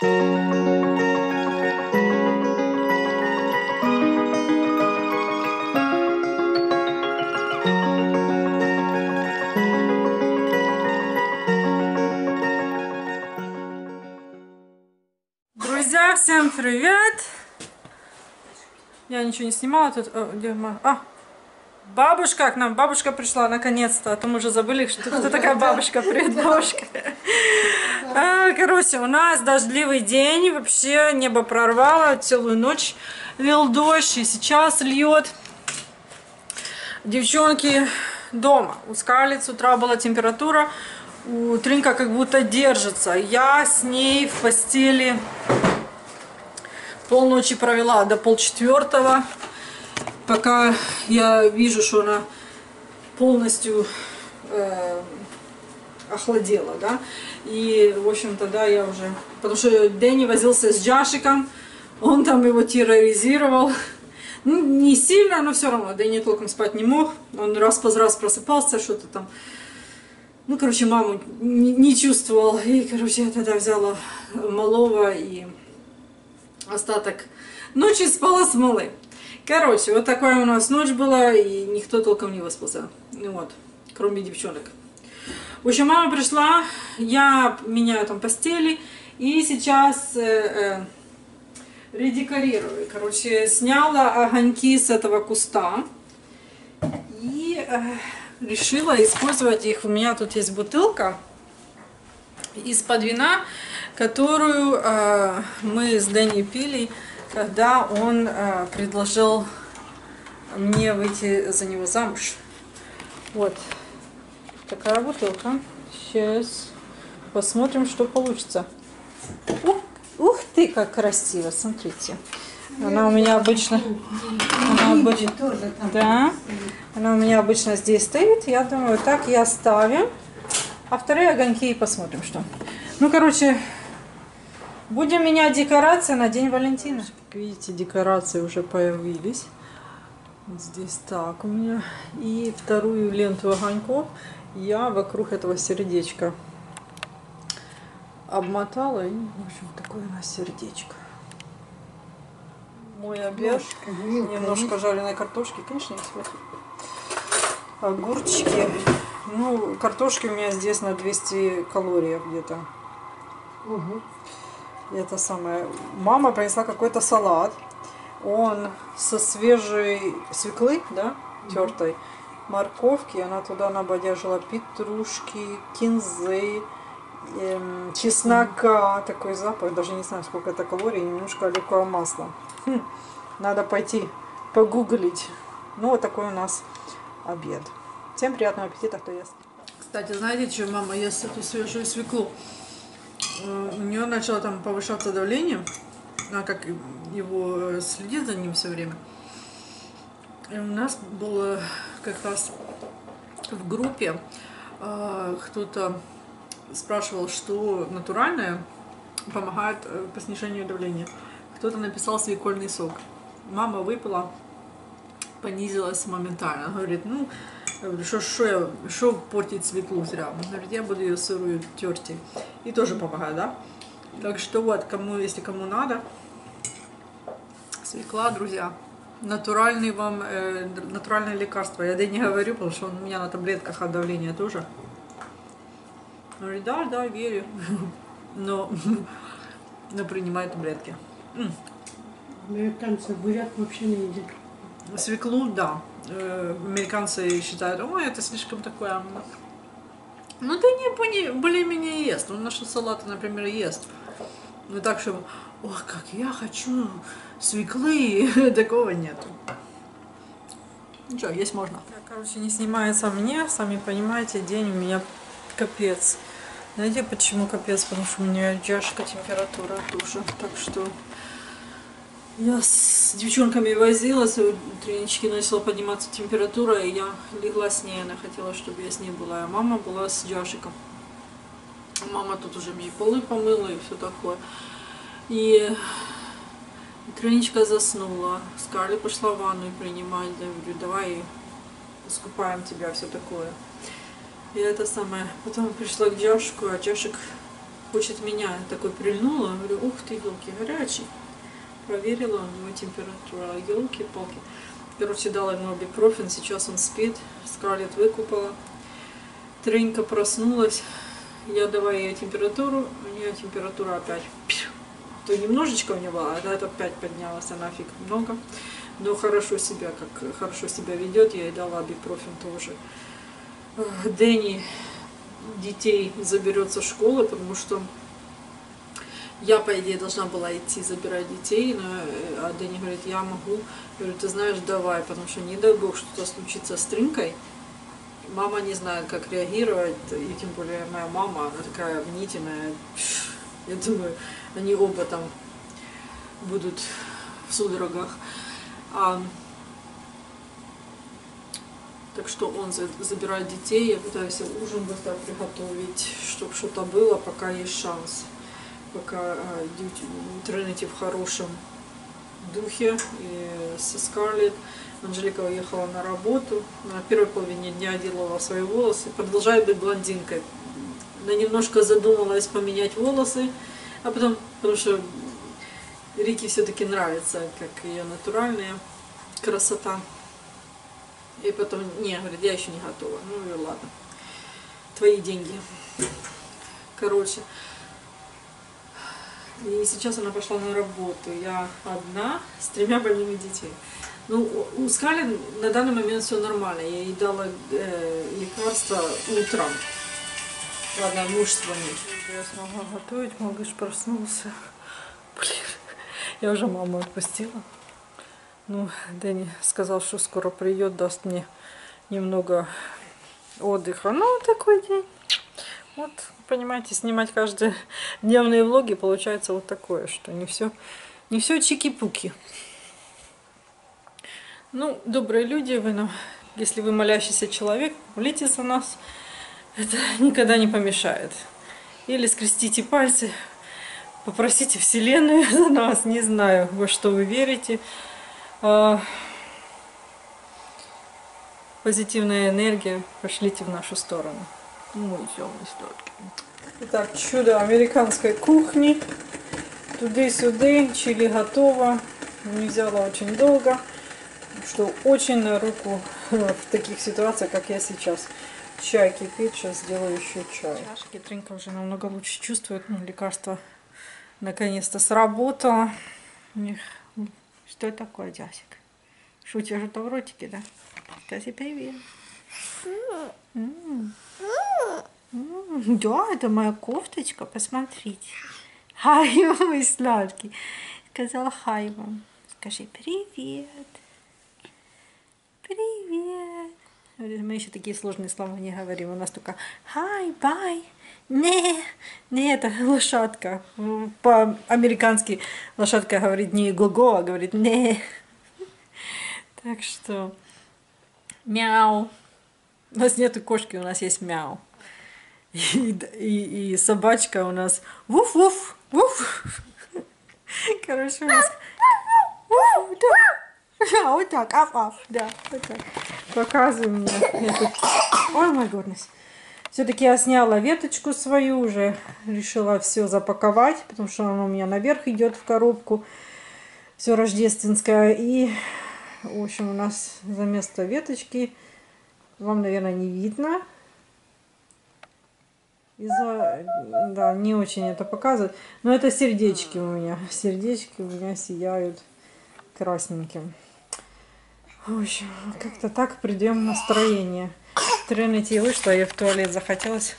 Друзья, всем привет! Я ничего не снимала тут. Бабушка к нам, бабушка пришла наконец-то, а то мы уже забыли, кто такая бабушка. Привет, бабушка. Короче, у нас дождливый день, вообще небо прорвало, целую ночь лил дождь, и сейчас льет. Девчонки дома. У Скарлетт с утра была температура, у Тринка как будто держится. Я с ней в постели полночи провела до 3:30, пока я вижу, что она полностью охладела, да. И, в общем-то, да, я уже... Потому что Дэнни возился с Джашиком, он там его терроризировал. Ну, не сильно, но все равно. Дэнни толком спать не мог. Он раз по раз просыпался, что-то там... Ну, короче, маму не чувствовал. И, короче, я тогда взяла малого и остаток ночи спала с малым. Короче, вот такая у нас ночь была, и никто толком не выспался. Ну вот, кроме девчонок. В общем, мама пришла, я меняю там постели, и сейчас редекорирую. Короче, сняла огоньки с этого куста и решила использовать их. У меня тут есть бутылка из-под вина, которую мы с Дэнни пили, когда он предложил мне выйти за него замуж. Вот такая бутылка. Сейчас посмотрим, что получится. Ух ты, как красиво, смотрите. Она у меня обычно... Да, она у меня обычно здесь стоит. Я думаю, так и оставим. А вторые огоньки и посмотрим, что. Ну, короче, будем менять декорации на День Валентина. Как видите, декорации уже появились. Вот здесь так у меня. И вторую ленту огоньков я вокруг этого сердечка обмотала. И, в общем, такое у нас сердечко. Мой обед. Немножко жареной картошки, конечно, не сверху. Огурчики. Ну, картошки у меня здесь на 200 калорий где-то. Угу. И это самое. Мама принесла какой-то салат. Он со свежей свеклы, да, тертой, морковки. Она туда набодяжила петрушки, кинзы, чеснока. Такой запах. Даже не знаю, сколько это калорий. Немножко оливкового масла. Надо пойти погуглить. Ну, вот такой у нас обед. Всем приятного аппетита, кто ест. Кстати, знаете, что мама ест эту свежую свеклу? У нее начало там повышаться давление, она как его следит за ним все время. И у нас было как раз в группе кто-то спрашивал, что натуральное помогает по снижению давления. Кто-то написал свекольный сок. Мама выпила, понизилась моментально. Она говорит, ну, что портить свеклу зря? Он говорит, я буду ее сырую терти. И тоже помогает, да? Так что вот, если кому надо, свекла, друзья, натуральный вам, натуральное лекарство. Я не говорю, потому что он у меня на таблетках от давления тоже. Он говорит, да, верю. Но принимает таблетки. Американцы буряк вообще не едят. Свеклу, да. Американцы считают, ой, это слишком такое. Ну, да не, более-менее ест. Он наши салаты, например, ест. Ну, так, что, ох, как я хочу свеклы, такого нету. Ничего, есть можно. Короче, не снимается мне, сами понимаете, день у меня капец. Знаете, почему капец? Потому что у меня Джашка температура тоже. Так что я с девчонками возилась, у Тринички начала подниматься температура, и я легла с ней, она хотела, чтобы я с ней была, а мама была с Джашиком. Мама тут уже мне полы помыла и все такое. И Триничка заснула, Скарлетт пошла в ванну принимать, я говорю, давай искупаем тебя, все такое. И это самое, потом пришла к Джашику, а Джашик хочет меня, такой прильнула, говорю, Ух ты, елки, горячий. Проверила у него температура. Елки-палки. Короче, дала ему ибупрофен, сейчас он спит. Скарлетт выкупала. Тренька проснулась. Я давай ей температуру. У нее температура опять. То немножечко у нее была, а это опять поднялась. Она нафиг много. Но хорошо себя ведет. Я ей дала ибупрофен тоже. Дэнни детей заберет со школы, потому что я, по идее, должна была идти забирать детей, а Дэнни говорит, я могу. Я говорю, ты знаешь, давай, потому что не дай бог что-то случится с Тринкой. Мама не знает, как реагировать, и тем более моя мама, она такая мнительная. Я думаю, они оба там будут в судорогах. Так что он забирает детей, я пытаюсь ужин быстро приготовить, чтобы что-то было, пока есть шанс. Пока Тринити в хорошем духе, и со Скарлетт. Анжелика уехала на работу, на первой половине дня делала свои волосы, продолжает быть блондинкой. Она немножко задумалась поменять волосы, а потом, потому что Рике все-таки нравится, как ее натуральная красота. И потом, не, говорит, я еще не готова. Ну и ладно, твои деньги. Короче, и сейчас она пошла на работу. Я одна с 3 больными детьми. Ну, у Скарлетт на данный момент все нормально. Я ей дала лекарства утром. Ладно, муж звонит. Я смогла готовить, малыш проснулся. Блин, я уже маму отпустила. Ну, Дэнни сказал, что скоро придет, даст мне немного отдыха. Ну, такой день. Вот, понимаете, снимать каждые дневные влоги получается вот такое, что не все чики-пуки. Ну, добрые люди, вы нам, если вы молящийся человек, молитесь за нас, это никогда не помешает. Или скрестите пальцы, попросите Вселенную за нас, не знаю, во что вы верите. Позитивная энергия, пошлите в нашу сторону. Мой темный сладкий. Итак, чудо американской кухни. Туды-сюды, чили готово. Не взяла очень долго. Что очень на руку в таких ситуациях, как я сейчас. Чай кипит, сейчас сделаю еще чай. Чашки Тринка уже намного лучше чувствует. Ну, лекарство наконец-то сработало. Что такое, Джасик? Шутишь что в ротике, да? Скажи привет. Да, это моя кофточка, посмотрите. Хай, мой сладкий. Сказал хай вам. Скажи привет. Привет. Мы еще такие сложные слова не говорим. У нас только hi, bye. Не, это лошадка. По-американски лошадка говорит не го-го, а говорит не. Так что мяу. У нас нету кошки, у нас есть мяу. И собачка у нас вуф-вуф, вуф. Короче, у нас вуф, да, вот так, аф-аф, да, вот так. Показывай мне. Ой, мой годность. Все-таки я сняла веточку свою, уже решила все запаковать, потому что она у меня наверх идет в коробку. Все рождественское. И, в общем, у нас за место веточки, вам, наверное, не видно. Да, не очень это показывает. Но это сердечки у меня. Сердечки у меня сияют красненьким. В общем, как-то так придем настроение. Тринити вышла, я в туалет захотелось.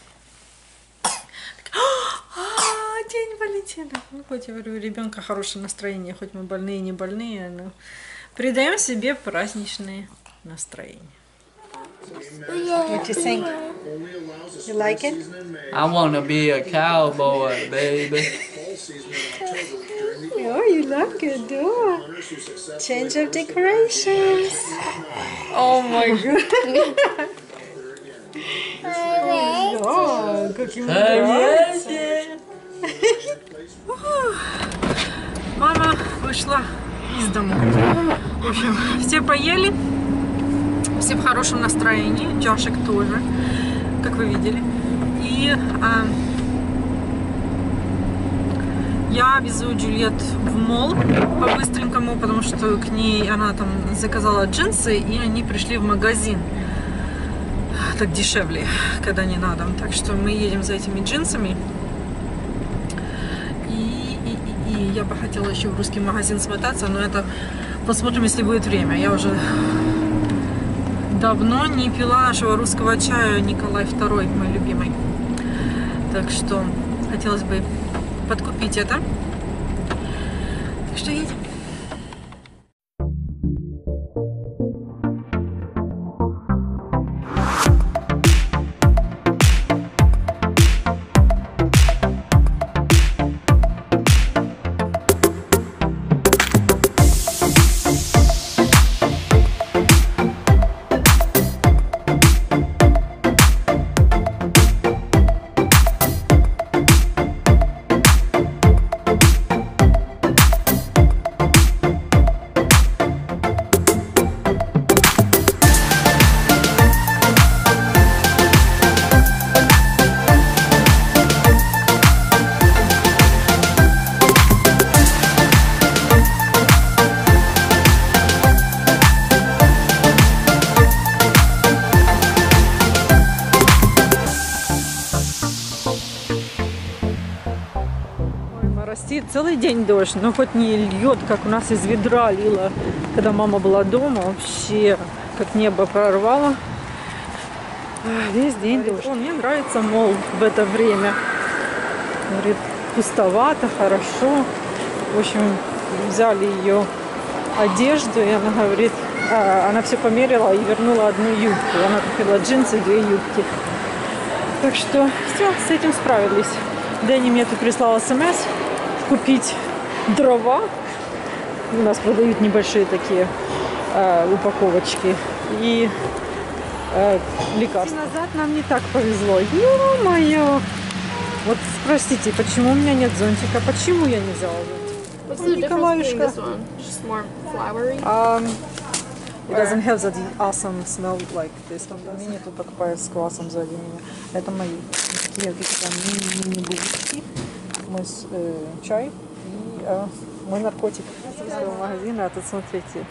День Валентина. Ну, хоть я говорю, у ребенка хорошее настроение, хоть мы больные, не больные, но придаем себе праздничные настроения. What you think? You like it? I want to be a cowboy, baby. Oh, you like it, do? Change of decorations. Oh my god. Oh, как ему нравится. Мама вышла из дома. В общем, все поели. Все в хорошем настроении, Джашик тоже, как вы видели. И Я везу Джульет в молл по-быстренькому, потому что к ней она там заказала джинсы, и они пришли в магазин. Так дешевле, когда не надо. Так что мы едем за этими джинсами. И я бы хотела еще в русский магазин смотаться, но это посмотрим, если будет время. Я уже давно не пила нашего русского чая Николай II, мой любимый. Так что хотелось бы подкупить это. Так что едем. Моросит целый день дождь, но хоть не льет, как у нас из ведра лило, когда мама была дома, вообще как небо прорвало. Весь день дождь. Мне нравится молл в это время. Говорит, пустовато, хорошо. В общем, взяли ее одежду, и она говорит, она все померила и вернула одну юбку. Она купила джинсы, 2 юбки. Так что все, с этим справились. Дэнни мне тут прислал смс купить дрова. У нас продают небольшие такие упаковочки. И лекарства. Назад нам не так повезло. Ё-моё! Вот спросите, почему у меня нет зонтика? Почему я не взяла зонтик? What's the difference between this one? Just more flowery? It doesn't have that awesome smell like this one. Мини тут покупают с квасом сзади меня. Это мои такие какие-то мини-булочки. Мой чай и мой наркотик из своего магазина. А тут смотрите,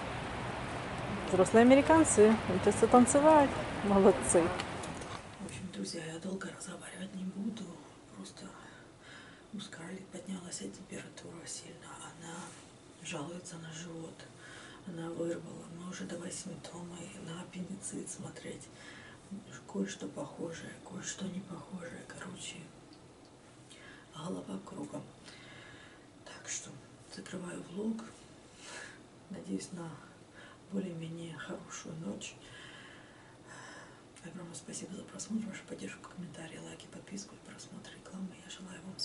взрослые американцы учатся танцевать. Молодцы. В общем, друзья, я долго разговаривать не буду. Просто у Скарлетт поднялась температура сильно. Она жалуется на живот. Она вырвала. Мы уже давай симптомы на аппендицит смотреть. Кое-что похожее, кое-что не похожее. Короче, голова кругом. Так что закрываю влог. Надеюсь на более-менее хорошую ночь. Огромное спасибо за просмотр, вашу поддержку, комментарии, лайки, подписку и просмотр рекламы. Я желаю вам